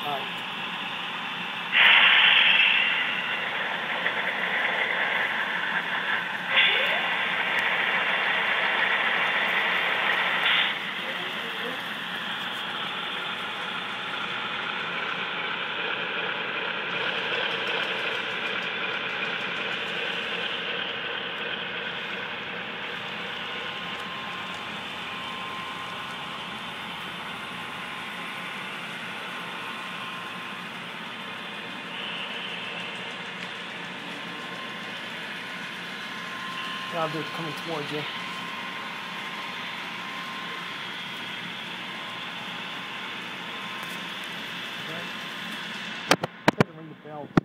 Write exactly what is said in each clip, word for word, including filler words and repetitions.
Alright. I'll do it coming towards you. Okay. Try to ring the bell too.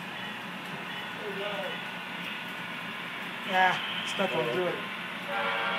Yeah, it's not going to do it.